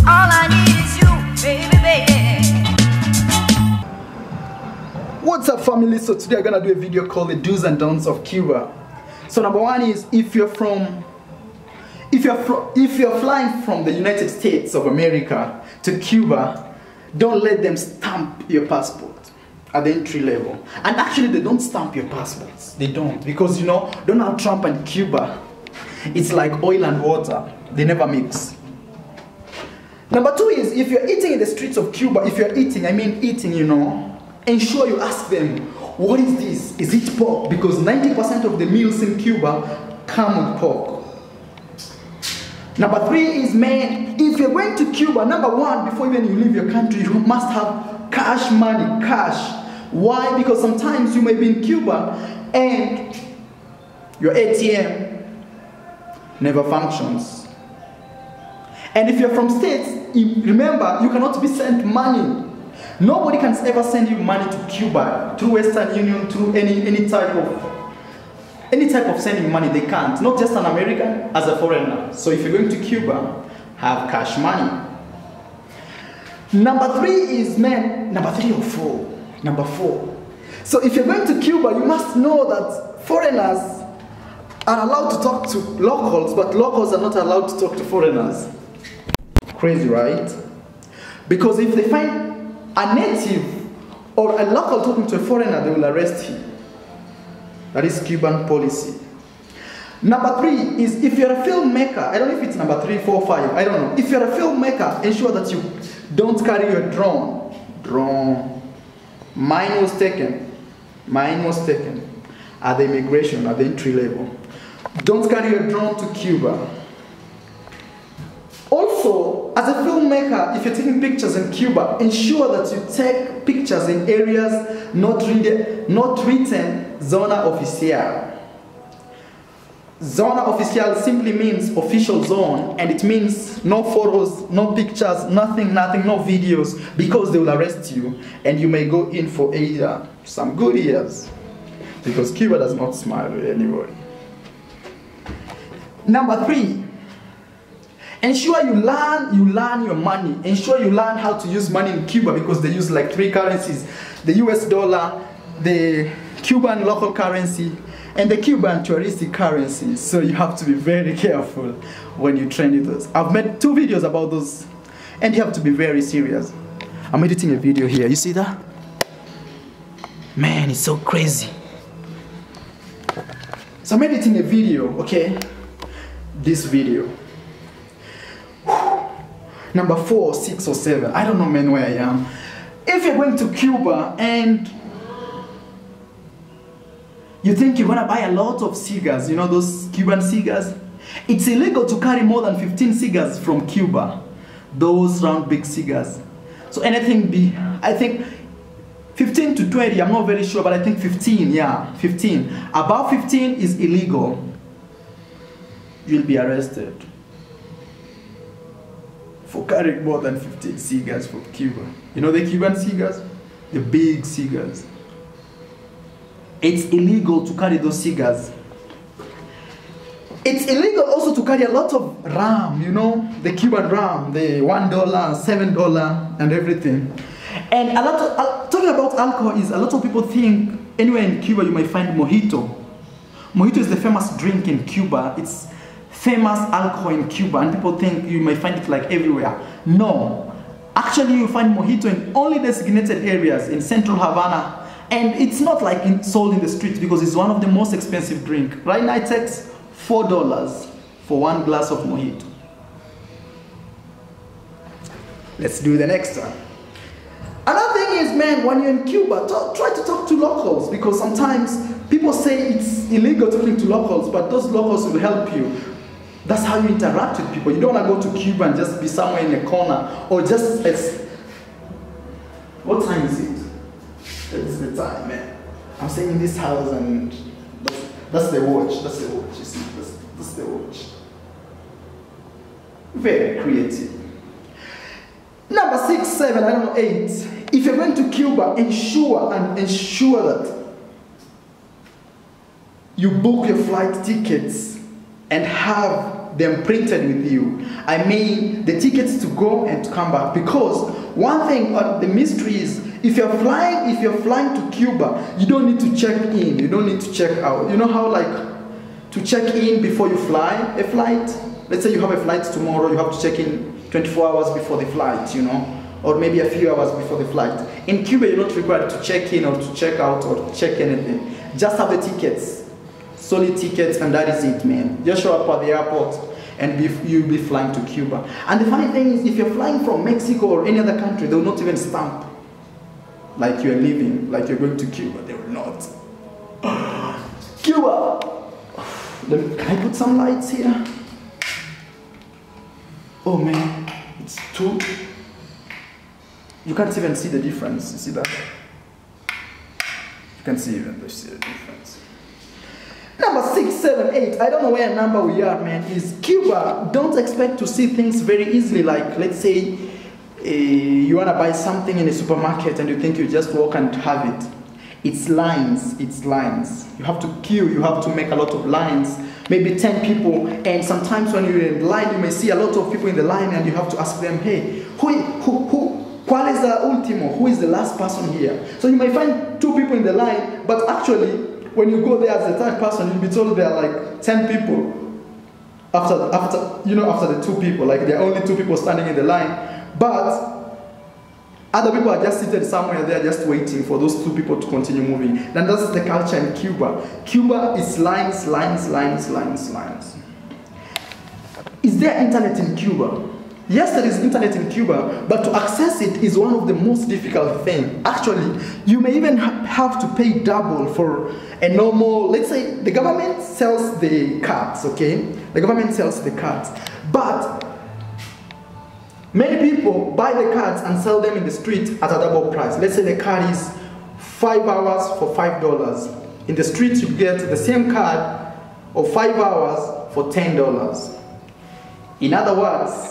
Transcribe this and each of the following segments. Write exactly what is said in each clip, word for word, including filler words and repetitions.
All I need is you, baby, baby. What's up, family? So today I'm gonna do a video called the do's and don'ts of Cuba. So number one is, if you're from if you're fr if you're flying from the United States of America to Cuba, don't let them stamp your passport at the entry level. And actually, they don't stamp your passports. They don't, because you know Donald Trump and Cuba, it's like oil and water. They never mix. Number two is, if you're eating in the streets of Cuba, if you're eating, I mean eating, you know, ensure you ask them, what is this? Is it pork? Because ninety percent of the meals in Cuba come with pork. Number three is, man, if you're going to Cuba, number one, before even you leave your country, you must have cash money, cash. Why? Because sometimes you may be in Cuba and your A T M never functions. And if you're from States, remember, you cannot be sent money. Nobody can ever send you money to Cuba through Western Union, through any, any type of any type of sending money. They can't. Not just an American, as a foreigner. So if you're going to Cuba, have cash money. Number three is, man, number three or four? Number four. So if you're going to Cuba, you must know that foreigners are allowed to talk to locals, but locals are not allowed to talk to foreigners. Crazy, right? Because if they find a native or a local talking to a foreigner, they will arrest him. That is Cuban policy. Number three is, if you're a filmmaker, I don't know if it's number three, four, five, I don't know. If you're a filmmaker, ensure that you don't carry your drone. Drone. Mine was taken. Mine was taken at the immigration, at the entry level. Don't carry your drone to Cuba. Also, as a filmmaker, if you're taking pictures in Cuba, ensure that you take pictures in areas not, read, not written zona oficial. Zona oficial simply means official zone, and it means no photos, no pictures, nothing, nothing, no videos, because they will arrest you, and you may go in for either some good years, because Cuba does not smile with anybody. Number three, ensure you learn, you learn your money. Ensure you learn how to use money in Cuba, because they use like three currencies: the U S dollar, the Cuban local currency, and the Cuban touristic currency. So you have to be very careful when you train with those. I've made two videos about those, and you have to be very serious. I'm editing a video here. You see that? Man, it's so crazy. So I'm editing a video, okay? This video. Number four, six, or seven. I don't know, man, where I am. If you're going to Cuba and you think you're gonna buy a lot of cigars, you know those Cuban cigars? It's illegal to carry more than fifteen cigars from Cuba. Those round big cigars. So anything be, I think fifteen to twenty, I'm not very sure, but I think fifteen, yeah, fifteen. Above fifteen is illegal. You'll be arrested for carrying more than fifteen cigars from Cuba. You know the Cuban cigars? The big cigars. It's illegal to carry those cigars. It's illegal also to carry a lot of rum, you know, the Cuban rum, the one dollar, seven dollar, and everything. And a lot of, uh, talking about alcohol is, a lot of people think anywhere in Cuba you might find mojito. Mojito is the famous drink in Cuba. It's famous alcohol in Cuba, and people think you might find it like everywhere. No, actually you find mojito in only designated areas in central Havana. And it's not like in, sold in the streets, because it's one of the most expensive drink. Right now it takes four dollars for one glass of mojito. Let's do the next one. Another thing is, man, when you're in Cuba, talk, try to talk to locals, because sometimes people say it's illegal talking to locals, but those locals will help you. That's how you interact with people. You don't want to go to Cuba and just be somewhere in a corner, or just as, what time is it? It's the time, man. I'm staying in this house, and that's, that's the watch. That's the watch. You see, that's, that's the watch. Very creative. Number six, seven, I don't know, eight. If you're going to Cuba, ensure and ensure that you book your flight tickets and have them printed with you. I mean the tickets to go and to come back. Because one thing, uh, the mystery is, if you're flying, if you're flying to Cuba, you don't need to check in, you don't need to check out. You know how like to check in before you fly a flight? Let's say you have a flight tomorrow, you have to check in twenty-four hours before the flight, you know, or maybe a few hours before the flight. In Cuba, you're not required to check in or to check out or to check anything. Just have the tickets, solid tickets, and that is it, man. Just show up at the airport and be, you'll be flying to Cuba. And the funny thing is, if you're flying from Mexico or any other country, they will not even stamp like you're leaving, like you're going to Cuba. They will not. Cuba! Let me, can I put some lights here? Oh man, it's too... You can't even see the difference, you see that? You can see even the see the difference. Number six, seven, eight, I don't know where number we are, man, is Cuba. Don't expect to see things very easily, like let's say uh, you want to buy something in a supermarket and you think you just walk and have it. It's lines, it's lines. You have to queue, you have to make a lot of lines, maybe ten people, and sometimes when you're in line, you may see a lot of people in the line and you have to ask them, hey, who, who, who, ¿cuál es the último? Who is the last person here? So you may find two people in the line, but actually, when you go there as the third person, you'll be told there are like ten people after, after, you know, after the two people, like there are only two people standing in the line, but other people are just seated somewhere there just waiting for those two people to continue moving. And that's the culture in Cuba. Cuba is lines, lines, lines, lines, lines. Is there internet in Cuba? Yes, there is internet in Cuba, but to access it is one of the most difficult things. Actually, you may even ha have to pay double for a normal, let's say the government sells the cards, okay? The government sells the cards, but many people buy the cards and sell them in the street at a double price. Let's say the card is five hours for five dollars. In the street, you get the same card of five hours for ten dollars. In other words,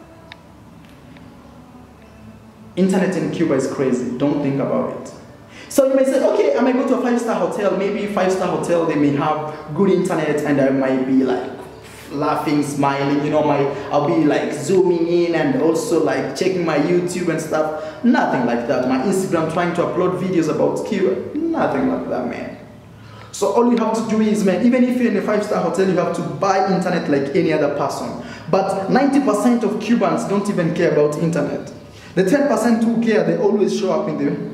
internet in Cuba is crazy. Don't think about it. So you may say, okay, I might go to a five-star hotel. Maybe five-star hotel, they may have good internet and I might be like laughing, smiling, you know, my, I'll be like zooming in and also like checking my YouTube and stuff. Nothing like that. My Instagram trying to upload videos about Cuba. Nothing like that, man. So all you have to do is, man, even if you're in a five-star hotel, you have to buy internet like any other person. But ninety percent of Cubans don't even care about internet. The ten percent who care, they always show up in the...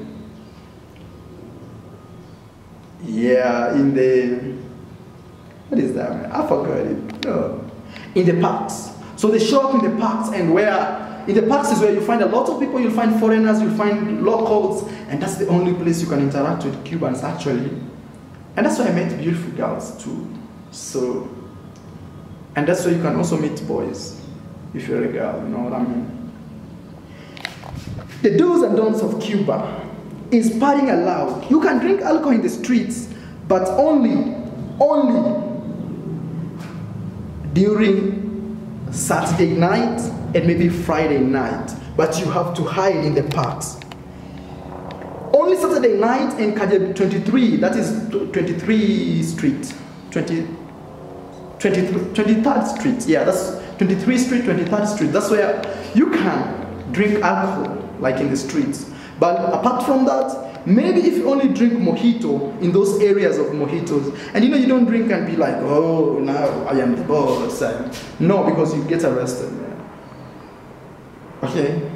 Yeah, in the... What is that, man? I forgot it. No. In the parks. So they show up in the parks, and where... In the parks is where you find a lot of people, you'll find foreigners, you'll find locals, and that's the only place you can interact with Cubans, actually. And that's where I met beautiful girls, too. So... And that's where you can also meet boys, if you're a girl, you know what I mean? The do's and don'ts of Cuba is partying allowed. You can drink alcohol in the streets, but only, only during Saturday night and maybe Friday night. But you have to hide in the parks. Only Saturday night in Calle twenty-three, that is twenty-three Street, twenty, twenty-third Street, yeah, that's twenty-three Street, twenty-third Street. That's where you can drink alcohol, like in the streets. But apart from that, maybe if you only drink mojito in those areas of mojitos, and you know you don't drink and be like, oh, now I am the boss. No, because you get arrested, man. Okay?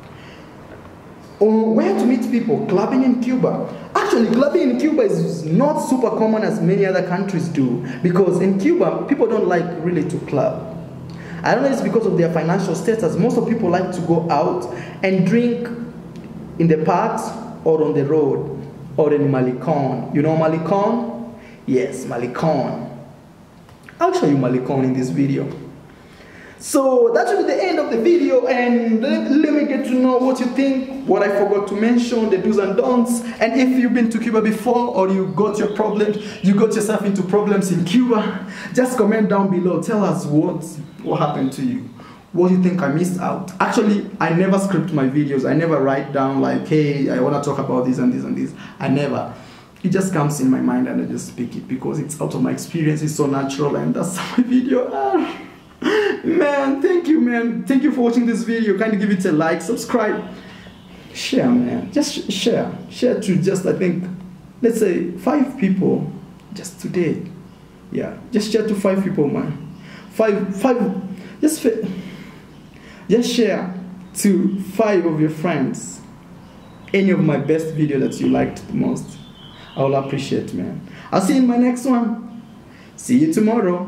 Or where to meet people? Clubbing in Cuba. Actually, clubbing in Cuba is not super common as many other countries do, because in Cuba, people don't like really to club. I don't know if it's because of their financial status. Most of people like to go out and drink in the parks or on the road or in Malecon. You know Malecon? Yes, Malecon. I'll show you Malecon in this video. So that should be the end of the video, and let, let me get to know what you think, what I forgot to mention, the do's and don'ts, and if you've been to Cuba before or you got your problems, you got yourself into problems in Cuba, just comment down below. Tell us what, what happened to you. What do you think I missed out? Actually, I never script my videos. I never write down like, hey, I want to talk about this and this and this. I never. It just comes in my mind and I just speak it because it's out of my experience. It's so natural, and that's how my video are. Man, thank you, man. Thank you for watching this video. Kindly give it a like, subscribe, share, man. Just sh share. Share to just, I think, let's say five people just today. Yeah, just share to five people, man. Five, five, just, just share to five of your friends any of my best video that you liked the most. I will appreciate, man. I'll see you in my next one. See you tomorrow.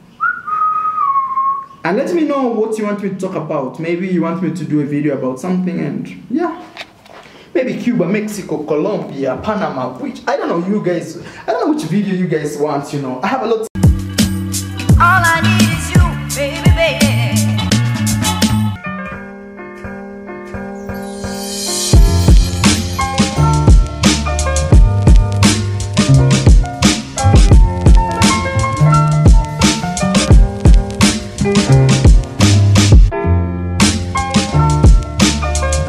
And let me know what you want me to talk about. Maybe you want me to do a video about something, and yeah. Maybe Cuba, Mexico, Colombia, Panama, which, I don't know, you guys, I don't know which video you guys want, you know. I have a lot. All I need